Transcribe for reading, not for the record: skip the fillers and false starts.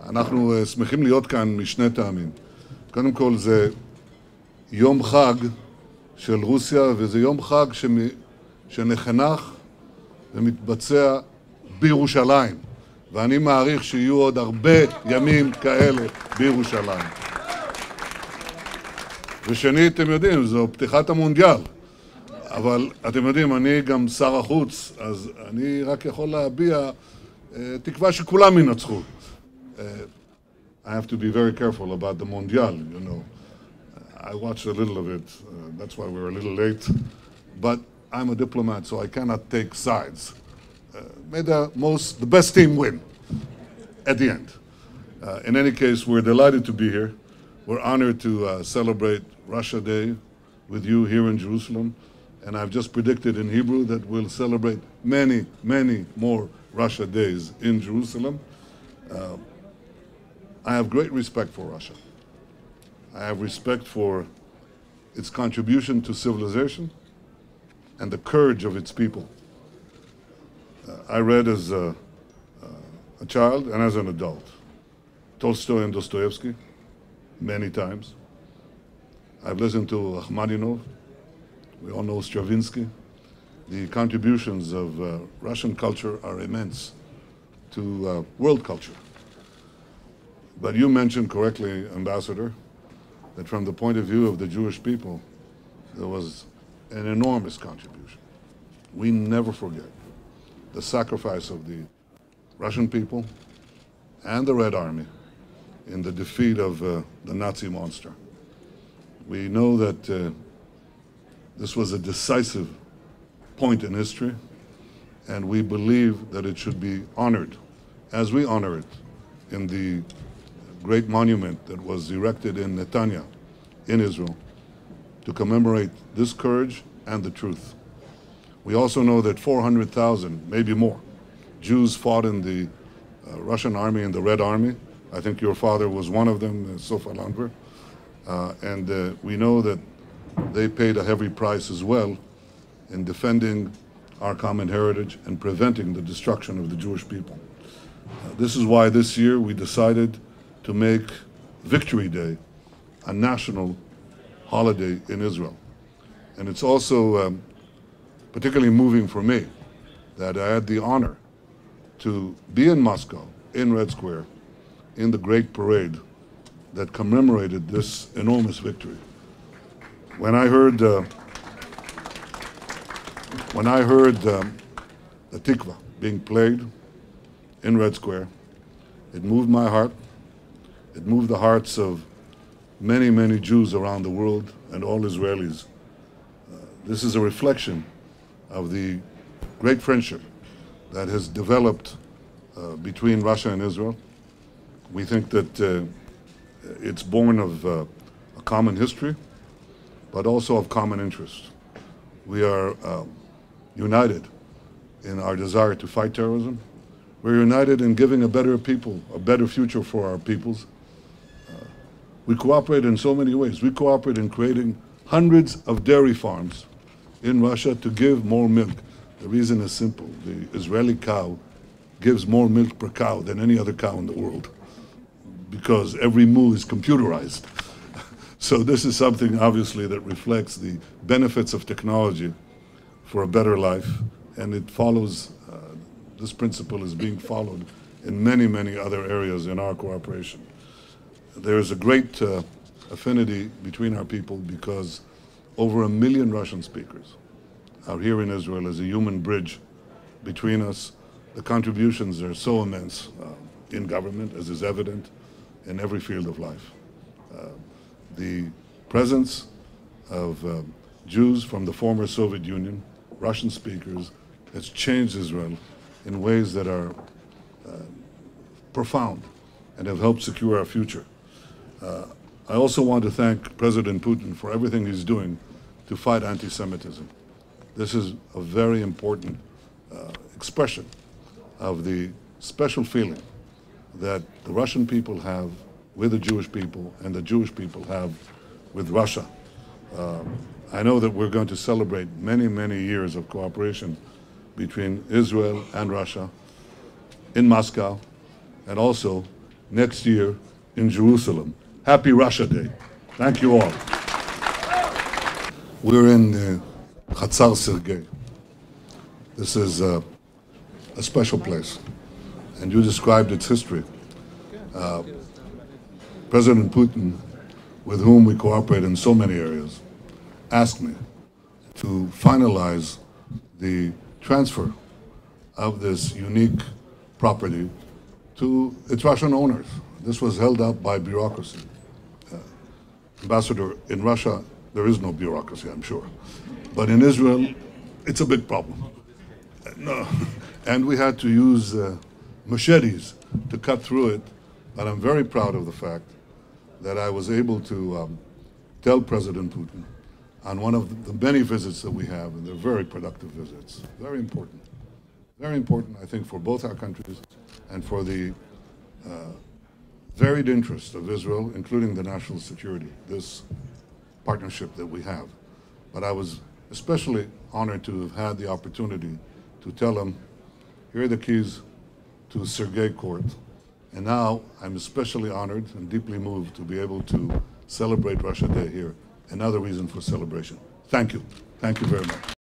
אנחנו שמחים להיות כאן משני טעמים. קודם כל זה יום חג של רוסיה, וזה יום חג שנחנך ומתבצע בירושלים. ואני מעריך שיהיו עוד הרבה ימים כאלה בירושלים. ושנית, אתם יודעים, זו פתיחת המונדיאל. אבל אתם יודעים, אני גם שר החוץ, אז אני רק יכול להביע תקווה שכולם ינצחו. I have to be very careful about the Mondial, you know. I watched a little of it, that's why we were a little late. But I'm a diplomat, so I cannot take sides. May the best team win at the end. In any case, we're delighted to be here. We're honored to celebrate Russia Day with you here in Jerusalem. And I've just predicted in Hebrew that we'll celebrate many, many more Russia Days in Jerusalem. I have great respect for Russia. I have respect for its contribution to civilization and the courage of its people. I read as a child and as an adult Tolstoy and Dostoevsky many times. I've listened to Rachmaninoff. We all know Stravinsky. The contributions of Russian culture are immense to world culture. But you mentioned correctly, Ambassador, that from the point of view of the Jewish people, there was an enormous contribution. We never forget the sacrifice of the Russian people and the Red Army in the defeat of the Nazi monster. We know that this was a decisive point in history, and we believe that it should be honored, as we honor it in the great monument that was erected in Netanya, in Israel, to commemorate this courage and the truth. We also know that 400,000, maybe more, Jews fought in the Russian army, in the Red Army. I think your father was one of them, Sofa Landwehr. And we know that they paid a heavy price as well in defending our common heritage and preventing the destruction of the Jewish people. This is why this year we decided to make Victory Day a national holiday in Israel. And it's also particularly moving for me that I had the honor to be in Moscow, in Red Square, in the great parade that commemorated this enormous victory. When I heard the Tikva being played in Red Square, it moved my heart. It moved the hearts of many, many Jews around the world and all Israelis. This is a reflection of the great friendship that has developed between Russia and Israel. We think that it's born of a common history, but also of common interest. We are united in our desire to fight terrorism. We're united in giving a better future for our peoples. We cooperate in so many ways. We cooperate in creating hundreds of dairy farms in Russia to give more milk. The reason is simple. The Israeli cow gives more milk per cow than any other cow in the world because every moo is computerized. So this is something, obviously, that reflects the benefits of technology for a better life, and it follows, this principle is being followed in many, many other areas in our cooperation. There is a great affinity between our people because over 1 million Russian speakers are here in Israel as a human bridge between us. The contributions are so immense in government, as is evident in every field of life. The presence of Jews from the former Soviet Union, Russian speakers, has changed Israel in ways that are profound and have helped secure our future. I also want to thank President Putin for everything he's doing to fight anti-Semitism. This is a very important expression of the special feeling that the Russian people have with the Jewish people and the Jewish people have with Russia. I know that we're going to celebrate many, many years of cooperation between Israel and Russia in Moscow and also next year in Jerusalem. Happy Russia Day. Thank you all. We're in Chatzar Sergei. This is a special place, and you described its history. President Putin, with whom we cooperate in so many areas, asked me to finalize the transfer of this unique property to its Russian owners. This was held up by bureaucracy. Ambassador, in Russia, there is no bureaucracy, I'm sure. But in Israel, it's a big problem. No. And we had to use machetes to cut through it. But I'm very proud of the fact that I was able to tell President Putin on one of the many visits that we have, and they're very productive visits, very important. Very important, I think, for both our countries and for the varied interests of Israel, including the national security, this partnership that we have. But I was especially honored to have had the opportunity to tell him, here are the keys to Sergei Court. And now I'm especially honored and deeply moved to be able to celebrate Russia Day here. Another reason for celebration. Thank you. Thank you very much.